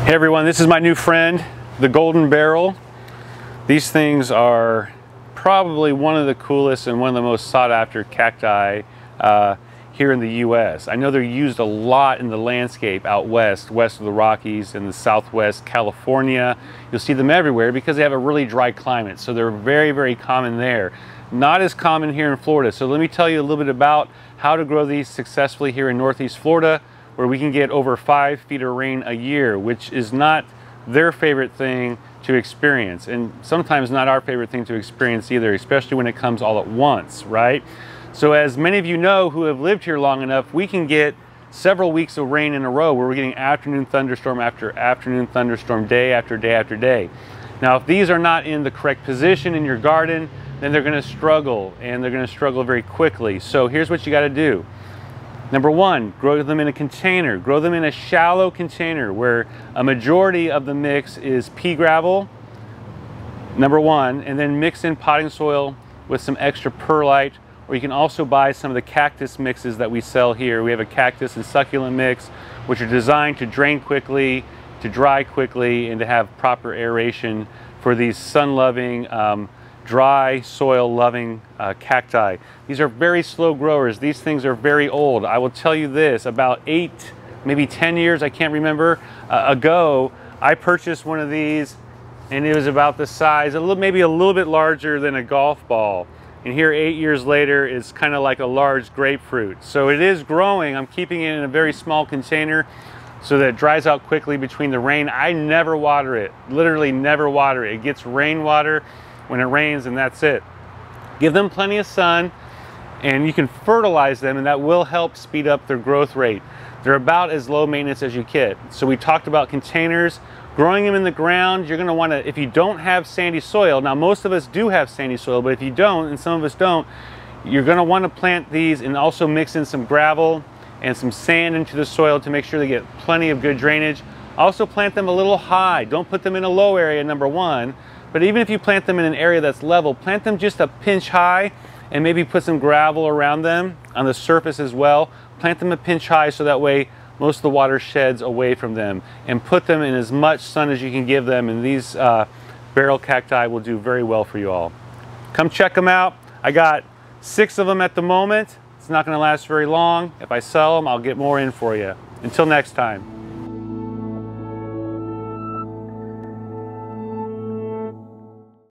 Hey everyone, this is my new friend, the Golden Barrel. These things are probably one of the coolest and one of the most sought after cacti here in the US. I know they're used a lot in the landscape out west of the Rockies and the Southwest California. You'll see them everywhere because they have a really dry climate, so they're very, very common there. Not as common here in Florida. So let me tell you a little bit about how to grow these successfully here in Northeast Florida, where we can get over 5 feet of rain a year, which is not their favorite thing to experience, and sometimes not our favorite thing to experience either, especially when it comes all at once, right? So as many of you know who have lived here long enough, we can get several weeks of rain in a row where we're getting afternoon thunderstorm after afternoon thunderstorm, day after day after day. Now, if these are not in the correct position in your garden, then they're gonna struggle, and they're gonna struggle very quickly. So here's what you gotta do. Number one, grow them in a container. Grow them in a shallow container where a majority of the mix is pea gravel, number one, and then mix in potting soil with some extra perlite, or you can also buy some of the cactus mixes that we sell here. We have a cactus and succulent mix, which are designed to drain quickly, to dry quickly, and to have proper aeration for these sun-loving, dry soil loving cacti. These are very slow growers. These things are very old. I will tell you this, about 8, maybe 10 years, I can't remember, ago, I purchased one of these, and it was about the size, maybe a little bit larger than a golf ball. And here 8 years later, it's kind of like a large grapefruit. So it is growing. I'm keeping it in a very small container so that it dries out quickly between the rain. I never water it, literally never water it. It gets rainwater when it rains, and that's it. Give them plenty of sun, and you can fertilize them, and that will help speed up their growth rate. They're about as low maintenance as you get. So we talked about containers. Growing them in the ground, you're gonna wanna, if you don't have sandy soil, now most of us do have sandy soil, but if you don't, and some of us don't, you're gonna wanna plant these and also mix in some gravel and some sand into the soil to make sure they get plenty of good drainage. Also plant them a little high. Don't put them in a low area, number one. But even if you plant them in an area that's level, plant them just a pinch high and maybe put some gravel around them on the surface as well. Plant them a pinch high so that way most of the water sheds away from them, and put them in as much sun as you can give them, and these barrel cacti will do very well for you all. Come check them out. I got 6 of them at the moment. It's not going to last very long. If I sell them, I'll get more in for you. Until next time.